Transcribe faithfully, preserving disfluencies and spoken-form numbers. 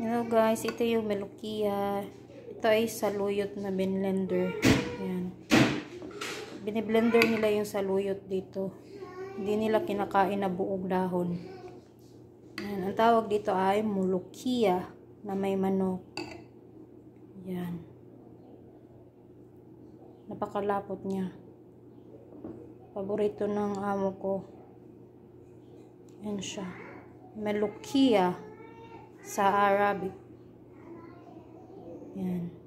Hello guys, ito yung melokia. Ito ay saluyot na binlender. Ayan. Biniblender nila yung saluyot dito. Hindi nila kinakain na buong dahon. Ayan. Ang tawag dito ay mulukia na may manok. Ayan. Napakalapot niya. Paborito ng amo ko. Ayan siya. Melokia sa Arabic. Yan.